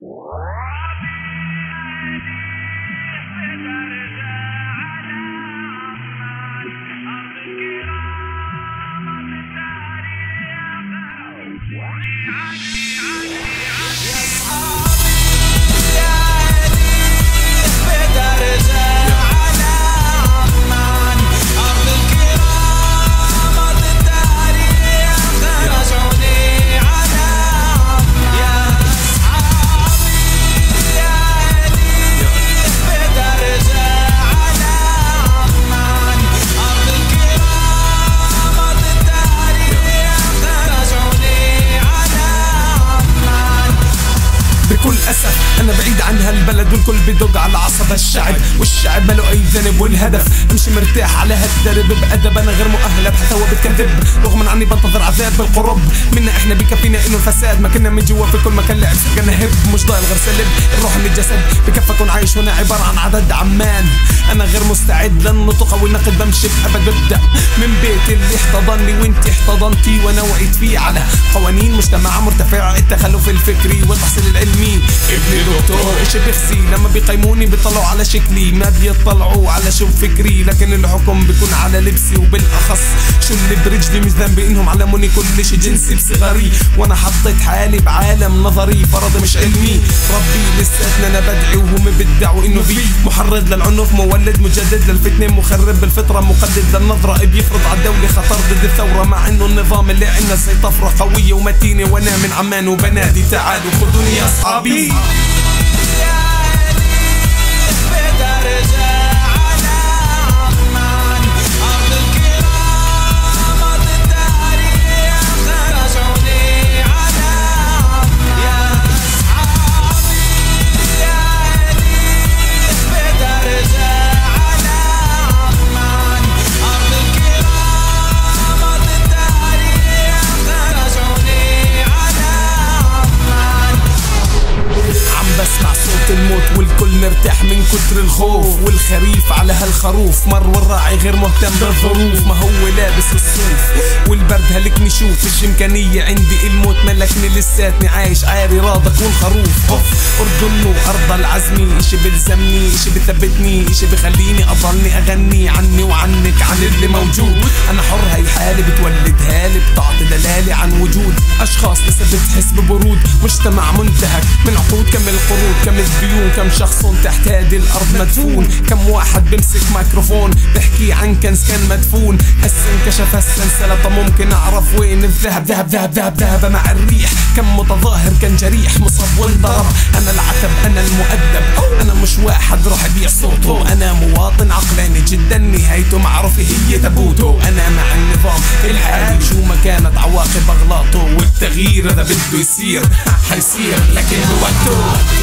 بكل أسف أنا بعيد عن هالبلد والكل بدق على عصب الشعب، والشعب ماله أي ذنب، والهدف أمشي مرتاح على هالدرب بأدب. أنا غير مؤهلة بحتوى بتكذب، رغم عني بنتظر عذاب بالقرب منا. إحنا بكفينا إنه الفساد، ما كنا من جوا في كل مكان لعب سرقنا هب، مش ضايل غير سلب الروح من الجسد. بكفى كون عايش هنا عبارة عن عدد عمان. أنا غير مستعد للنطق أو النقد، بمشي بأبد ببدأ من بيتي اللي احتضني وانتي احتضنتي، وأنا وعيت فيه على قوانين مجتمع مرتفع التخلف الفكري والتحصيل العلمي. ابني دكتور ايش بيخسي لما بيقيموني، بيطلعوا على شكلي ما بيطلعوا على شو فكري، لكن الحكم بيكون على لبسي، وبالاخص شو اللي برجلي. مش ذنبي انهم علموني كل شي جنسي بصغري، وانا حطيت حالي بعالم نظري فرضي مش علمي. ربي لساتنا انا بدعي وهم بدعوا انه في محرض للعنف، مولد مجدد للفتنه، مخرب بالفطره، مقدد للنظره، بيفرض على الدوله خطر ضد الثوره، مع انه النظام اللي عنا زي طفره قويه ومتينه. وانا من عمان وبنادي تعالوا خذوني يا اصحابي. بسمع صوت الموت والكل مرتاح من كتر الخوف، والخريف على هالخروف مر والراعي غير مهتم بالظروف. ما هو لابس الصوف والبرد هلكني، شوف ايش امكانية عندي، الموت ملكني لساتني عايش عاري راضى كون خروف. اوف اردن ارض العزمي، اشي بلزمني اشي بثبتني، اشي بخليني اضلني اغني عني وعنك عن اللي موجود. انا حر هاي حالي بتولد هالي، بتعطي دلالي عن وجود اشخاص لسه بتحس ببرود. مجتمع منتهك من عقود، كم القرود كم الديون، كم شخص تحت هذه الارض مدفون، كم واحد بمسك ميكروفون بحكي عن كنز كان مدفون. هسه انكشف السلسلة، ممكن اعرف وين الذهب، ذهب ذهب ذهب ذهب مع الريح. كم متظاهر كان جريح مصاب وانضرب، انا العتب انا المؤدب، انا مش واحد راح يبيع صوته. انا مواطن عقلاني جدا نهايته معروفة هي تابوته. انا مع النظام الحالي شو ما كانت عواقب اغلاطه، والتغيير هذا بده يصير حيصير لكن بوقته.